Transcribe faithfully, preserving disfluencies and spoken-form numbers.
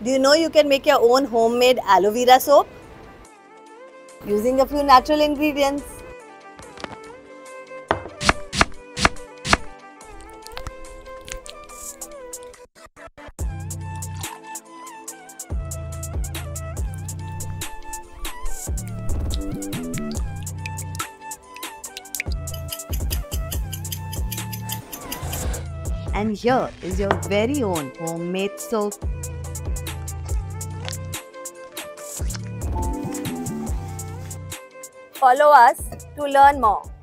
Do you know you can make your own homemade aloe vera soap using a few natural ingredients? And here is your very own homemade soap. Follow us to learn more.